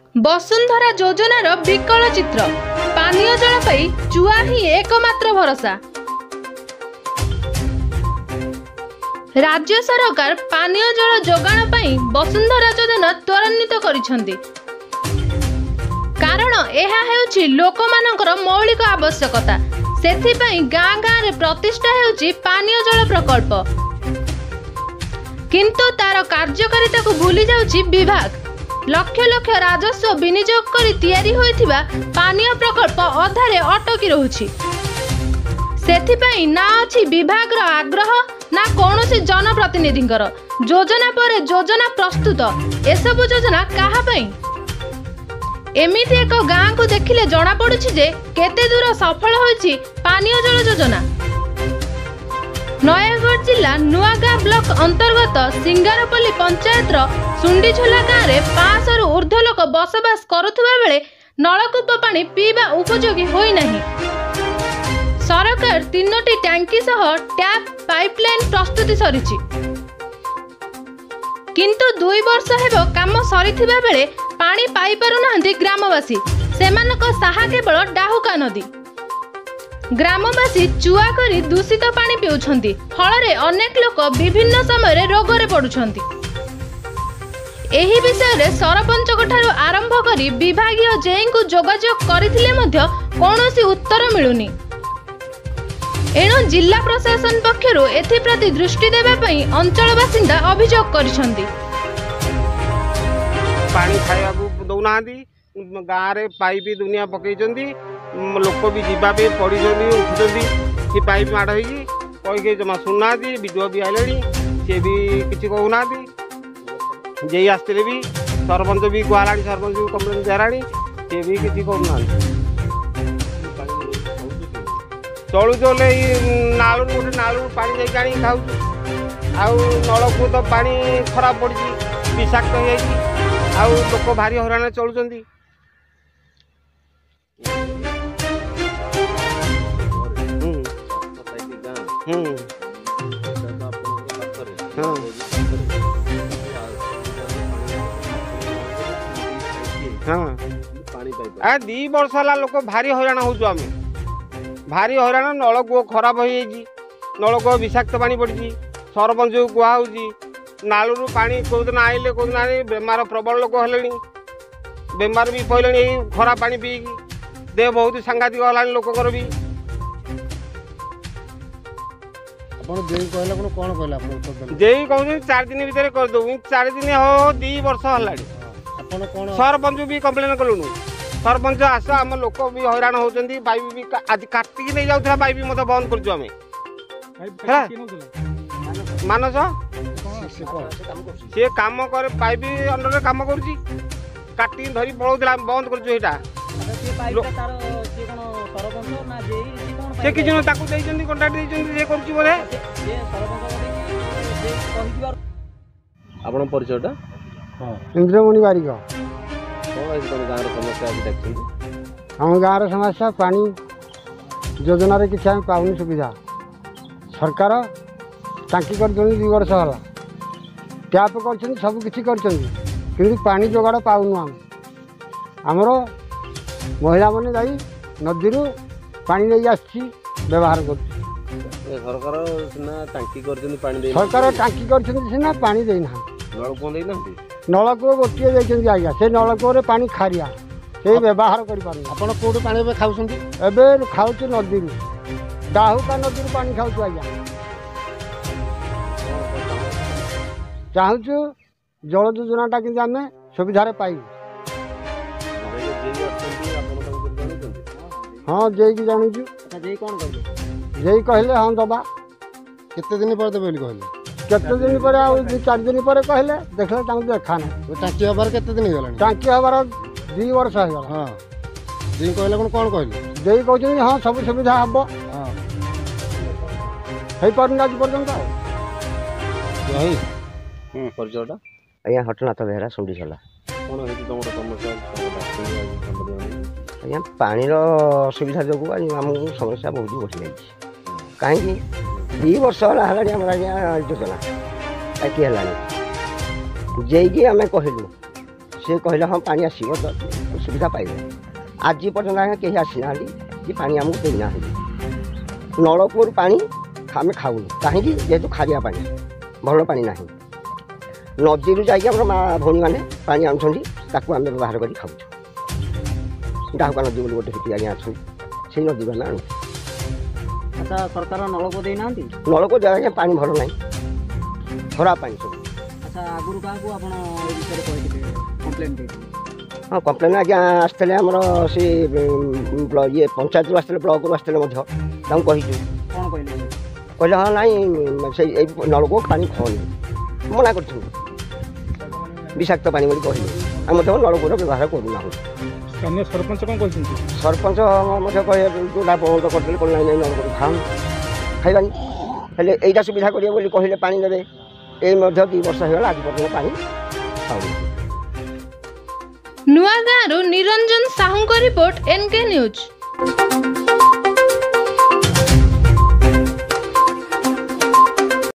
वसुंधरा योजनार विकल चित्र पानीय जल पाई चुआ ही एकमात्र भरोसा। राज्य सरकार पानीय जल जोगाण पाई वसुंधरा योजना त्वरान्वित करिसेंती। कारण एहा हेउछि लोकमानकर मौलिक आवश्यकता। सेथिपाई गाँ गाँ रे प्रतिष्ठा हेउछि पानीय जल प्रकल्प, किंतु तार कार्यकारिता को भूली जाउछि विभाग। लक्ष लक्ष राजस्व विनियोग करी तैयारी होइथिबा पानीय प्रकल्प अधारे अटकी रहुछि। सेथिपाई ना अछि विभागर आग्रह ना कौनसी जनप्रतिनिधिंकर। योजना पर योजना प्रस्तुत, एसबु योजना काहा पई? एमिति एक गाँ को देखिले जना पड़ुछि जे केते दूर सफल होइछि पानीय जल योजना। नयागढ़ जिला नुआगाँ ब्लॉक अंतर्गत सिंगारपल्ली पंचायत सुंडीझोला गाँव में 500 रु ऊर्ध्व लोक बसवास करुवा बेले नलकूप पानी पीवा उपयोगी होई नहीं। सरकार 3टी टैंकी सह टैप पाइपलाइन प्रस्तुति सरिछि, किंतु 2 वर्ष हेबो काम सरिथिबा बेले पानी पाई पारु नाहंती ग्रामवासी। सेमानक साहा केवल डाहुका नदी। ग्रामवासी चुआ करी दूषित पानी पिउछंती, फଳରେ अनेक लोक विभिन्न समय रोगरे पड़ुछंती। एही विषय रे सरपंचक ठारू आरंभ करी विभागीय जेई को जोगाजोग करिथिले मध्य कोनोसी उत्तर मिलुनी। एणु जिला प्रशासन पक्षरु एथि प्रति दृष्टि देबा पई अंचल बासिंदा अभियोग करिसंती। पानी खाया दौनाहांती, गाँव रे पाइप दुनिया पकईचंती, लोक भी जीवा पे पड़ी उठुंट कि पाइप माड़ हो जमा शुणुना। विडुआ भी आइले सी भी किसी कहूना। जे आसते भी सरपंच भी कहला, सरपंच भी कम्प्लेन देला सी भी किसी कहूना। चलुचे नालू गोटे नालू पानी जाकि खाऊ, नलकूप तो पानी खराब पड़ी विषाक्त हो लोक भारी हरान चलुंट। हाँ 2 वर्ष है लोक भारी हरान हो भारी हरान। नलकूप खराब हो नलकूप विषाक्त पानी पड़ी। सरपंच को कहुच्छी नालू पानी कौदिन आइले कौदिन आने बेमार प्रबल लोक हेले, बेमार भी पड़े खराब पानी पीकी देह बहुत सांघातिक है लोकर भी। जेई कहूँ 4 दिन भितर करदे, 4 दिन हो 2 वर्ष है। सरपंच भी कम्प्लेन कलुनु, सरपंच आस आम लोक भी हैरान होती। पाइप भी आज काटिकी नहीं जाऊला, पाइप मत बंद कर मानस सी कम कर पाइप अंडर कम कर धरी पड़ोला बंद कर से किसी कंटाक्ट बोधे। आपण परिचयटा इंद्रमणि बारिक। गाँव गाँव समस्या पानी योजना रे किसी पाऊनी सुविधा। सरकार टांकी कर 2 वर्ष है, टैप कर सब किसी कर पानी जोगाड़ पाऊनु। आमर महिला मैंने जाई नदी पानी नहीं आसी व्यवहार कर। सरकार टांकी करना पानी देना। नलकूप गोटे जाइए आज्ञा, से नलकूप पानी खारिया से व्यवहार करोट पानी खाऊँ खाऊ नदी डाहुका नदी पानी खाऊ आज्ञा। चाहूँ जल योजनाटा कि आम सुविधार पाइबू। हाँ जेई जानुचु जेई कहले हाँ दबा। केते दिन पर देबे कहले? केते दिन पर 4 दिन पर कहले देखले देखा ना। टांकी हबार केते दिन गला? टांकी हबार 2 वर्ष हो गला। हां जेई कहले कोन कहले? जेई कहछन हां सब सुविधा हबो। हां हे परना आज पर्यंत यही परिचयटा आज्ञा हटनाथ बेहरा सुंडीझोला। कौन है तुमर समस्या? आज्ञा पानीर सुविधा जो आमको समस्या बहुत बढ़ी जाए। कहीं 2 वर्ष है आम आज्ञा योजना टाकी है जे आम कहलु से कहले हाँ पानी आसो सुविधा पाइबे आज पर्यटन आगे कहीं आसीना कि पानी आमको देना नलकूर पानी आम खाऊन कहीं जेहेतु खारिया पानी भल पानी ना नदी जाइए माँ भौणी मैंने पानी आनुंट ताकू आम व्यवहार कर खाऊ डाहुका नदी बोली गोटे सीटी आज्ञा अच्छी से नदी में आनु। अच्छा सरकार नलकूप देना नलकूप जगह पानी भल ना खराब पानी सब। अच्छा आगुरी क्या विषय कम्प्लेन हाँ कम्प्लेन आज्ञा आसते आमर से ये पंचायत आसते ब्लक रू आसते कही कौन कहले कहले हाँ नाई से नलकूप पानी खाओनी मना कर विषाक्त पानी बोली कहले आम नलकूप व्यवहार करूना। स्थानीय सरपंच कौन कहते सरपंच जोटा बंद करते कौन नाई नलकूप खाऊन खाइबानी हेल्ले यहीटा सुविधा करेंगे बोली कहले पानी देवे ये 2 वर्ष होगा आज पर्यटन पानी खाऊनी। नुआगाँरु Niranjan Sahu report NK news.